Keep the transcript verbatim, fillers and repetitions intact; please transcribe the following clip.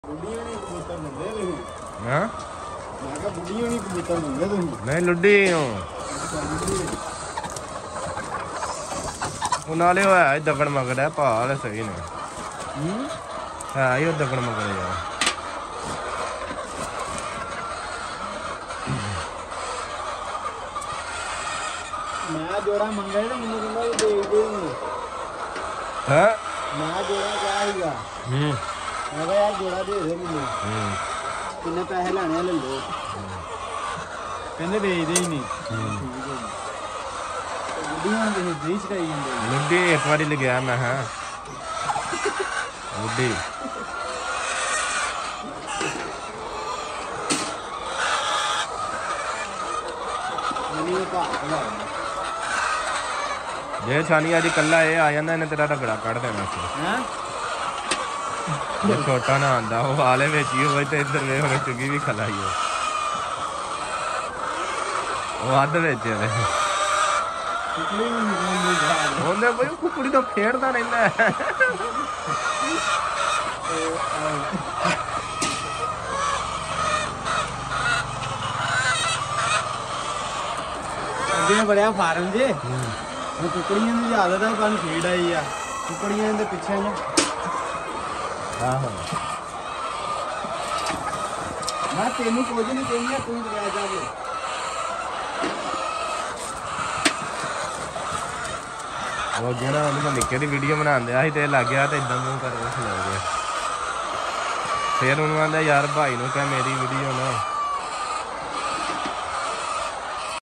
ਹਾਂ ਮੈਂ ਕਿਹਾ ਬੁੱਢੀਆਂ ਨਹੀਂ ਕਬੂਤਰ ਦਿੰਦੇ ਤੁਸੀਂ। ਨਹੀਂ ਲੁੱਡੀ ਹੋ ਉਹ ਨਾਲੇ ਉਹ ਹੈ ਦਗੜ ਮਗੜ ਹੈ ਭਾਲ ਸਹੀ ਨੇ ਹੂੰ ਹੈ ਹੀ ਉਹ ਦਗੜ ਮਗੜ ਯਾਰ ਮੈਂ ਜੋੜਾ ਮੰਗਿਆ ਤੇ ਮੈਨੂੰ ਕਹਿੰਦਾ ਉਹ ਦੇ ਦੇ ਨਹੀਂ ਹੈ ਮੈਂ ਜੋੜਾ ਕਿਹਾ ਸੀਗਾ ਹੂੰ ਮੈਂ ਕਿਹਾ ਯਾਰ ਜੋੜਾ ਦੇ ਦੇ ਮੈਨੂੰ ਹੂੰ ਕਿੰਨੇ ਪੈਸੇ ਲੈਣੇ ਆ ਲੈ ਲਓ ਕਹਿੰਦੇ ਵੇਚਦੇ ਹੀ ਨਹੀਂ ਹੂੰ ਬੁੱਢੀਆਂ ਦੇ ਦੇ ਚਕਾਈ ਜਾਂਦੇ ਲੁੱਡੀ ਇੱਕ ਵਾਰੀ ਲਗਿਆ ਮੈਂ ਹਾਂ ਲੁੱਡੀ ਮੈਨੂੰ ਭਾਅ ਲਾ ਜੇ ਛਾਨੀ ਅੱਜ ਕੱਲਾ ਇਹ ਆ ਜਾਂਦਾ ਇਹਨੇ ਤੇਰਾ ਰਗੜਾ ਕੱਢ ਦੇਣਾ ਸੀ ਹੈ ਜੇ ਛੋਟਾ ਨਾ ਆਂਦਾ ਉਹ ਹਾਲੇ ਵਿੱਚ ਹੀ ਹੋਵੇ ਤੇ ਇੱਧਰ ਵੇ ਹੁਣ ਚੁਗੀ ਵੀ ਖਲਾਈ ਉਹ ਅੱਧ ਵਿੱਚ ਇਹਦੇ ਉਹਨੇ ਬਈ ਕੁਕੜੀ ਤਾਂ ਫੇੜਦਾ ਰਹਿੰਦਾ ਅੱਗੇ ਬੜਿਆ ਫਾਰਮ ਜੇ ਹੁਣ ਕੁਕੜੀਆਂ ਦੀ ਆਦਤ ਹੈ ਕੰਨ ਫੀਡ ਆਈ ਆ ਕੁਕੜੀਆਂ ਦੇ ਪਿੱਛੇ ਨੇ ਆਹੋ ਮੈਂ ਤੈਨੂੰ ਕੁਝ ਨਹੀਂ ਕਹਿੰਦਾ ਤੂੰ ਰਹਿ ਜਾਵੇ ਉਹ ਜਿਹੜਾ ਉਹਨੂੰ ਨਿੱਕੇ ਦੀ ਵੀਡੀਓ ਬਣਾਉਂਦੇ ਆ ਸੀ ਤੇ ਲੱਗ ਗਿਆ ਤੇ ਇਦਾਂ ਮੂੰਹ ਕਰਕੇ ਖਲੋ ਗਿਆ ਫਿਰ ਉਹਨੂੰ ਆਂਦਾ ਯਾਰ ਭਾਈ ਨੂੰ ਕਹਿ ਮੇਰੀ ਵੀਡੀਓ ਨਾ